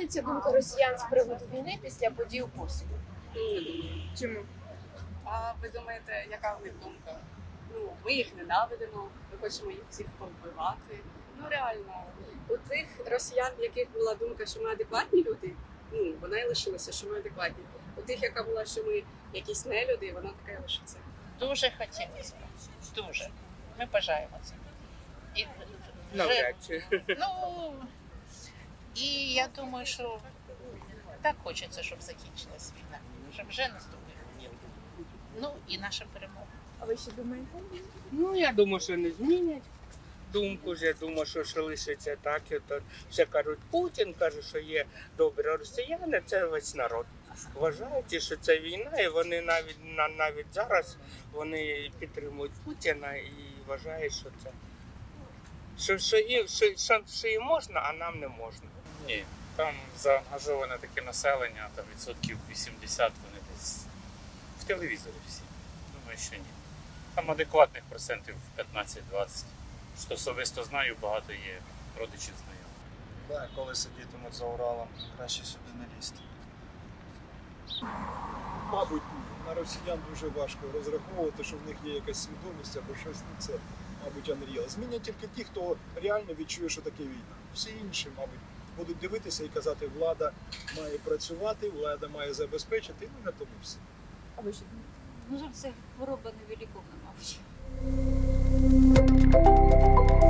зміниться думка росіян з приводу війни після подій у Курску? Чому? А ви думаєте, яка в них думка? Ну, ми їх ненавидимо, ми хочемо їх всіх повбивати. Ну реально, у тих росіян, в яких була думка, що ми адекватні люди, ну вона і лишилася, що ми адекватні. У тих, яка була, що ми якісь нелюди, вона така і лишиться. Дуже хотілося б. Дуже. Ми бажаємо це. І Навряд чи. Ну, і я думаю, що так хочеться, щоб закінчилась війна. Щоб вже наступив мир. Ну, і наша перемога. А ви що думаєте? Ну, я думаю, що не змінять думку. Я думаю, що лишиться так. І то все кажуть, Путін каже, що є добрі росіяни, це весь народ. Вважають, що це війна, і вони навіть зараз вони підтримують Путіна і вважають, що це що їм можна, а нам не можна. Ні, там заангажоване таке населення, там відсотків 80 вони десь в телевізорі всі. Думаю, що ні. Там адекватних процентів 15-20. Що особисто знаю, багато є родичів знайомих. Так, коли сидітимуть за Уралом, краще сюди не лізти. Мабуть, на росіян дуже важко розраховувати, що в них є якась свідомість або щось, ну це, мабуть, unreal. Змінять тільки ті, хто реально відчує, що таке війна. Всі інші, мабуть, будуть дивитися і казати, влада має працювати, влада має забезпечити, ну на тому все. А ви що думаєте? Ну, це хвороба невеликовна, мабуть.